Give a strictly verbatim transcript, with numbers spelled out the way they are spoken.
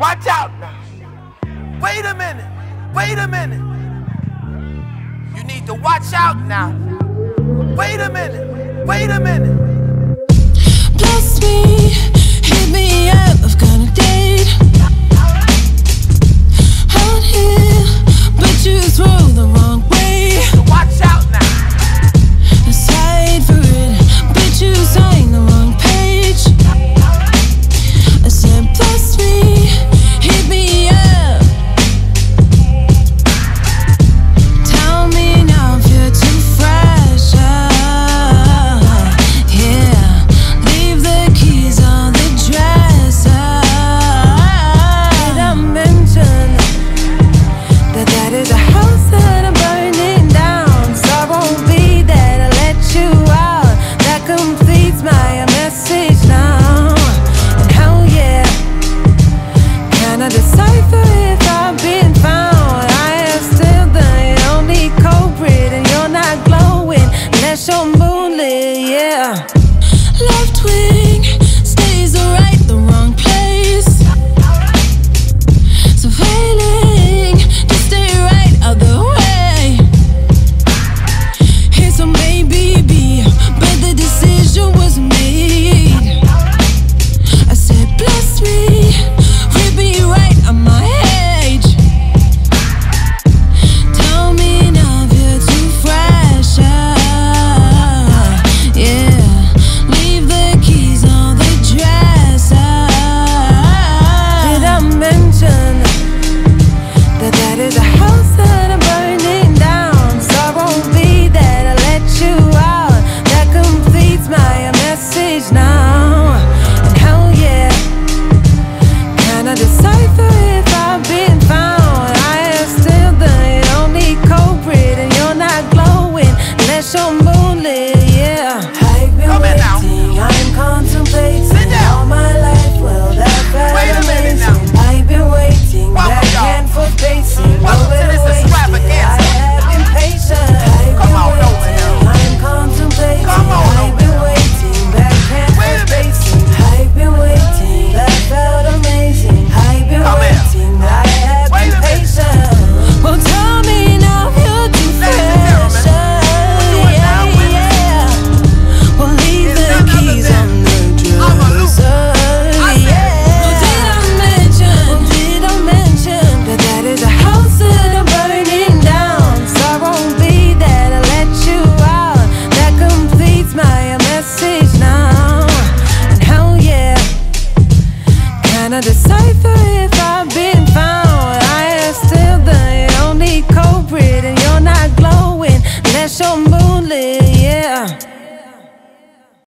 Watch out now. Wait a minute. Wait a minute. You need to watch out now. Wait a minute. Wait a minute. Bless me, hit me up, I've got a date out here, but you throw the wrong way. So watch out now. Aside for it, but you signed the wrong page. I said bless me, hit me up. Tell me now if you're too fresh, uh, yeah. Leave the keys on the dresser. Did I mention that that is a house that I'm burning down? So I won't be there to let you out. That completes my message now. And hell yeah, can I decipher if I've been found? I am still the only culprit, and you're not glowing unless you're moonlit, yeah. Left wing stays right, the wrong place. So failing to stay right out the way. Here's some baby B, but the decision was made. I said bless me, we'll be right on my age. Tell me now if you're too fresh, uh, yeah. Leave the keys on the dresser. Did I mention that that is a house that I'm burning down? So I won't be there to let you out. That completes my message now. And hell yeah, can I decipher if I've been found? I am still the only culprit, and you're not glowing unless you're moonlit, yeah. I've been Come in now. waiting, I'm contemplating Sit down. all my life. Well, that felt Wait a minute now. amazing. I've been waiting, Welcome, back y'all. and forth pacing. Welcome over to this the extravaganza. wasted. I have been patient. I've Come been on over waiting, here. I'm contemplating. Come on I've over been here. waiting, back and Wait a forth minute. pacing. I've been waiting, that felt amazing. I've been Come here. waiting, I have Wait been a minute. patient. Well, tell me now if you're too Ladies and gentlemen, fresh, we're doing now yeah, with- yeah. Well, leave It's the none other keys than on the Amalou. dresser. I said- Yeah. Well, did I mention? Well, did I mention that that is a house that I'm burning down? So I won't be there to let you out. That completes my message now. And hell yeah, can I decipher if I've been found? I am still the only culprit, and you're not glowing unless you're moonlit, yeah.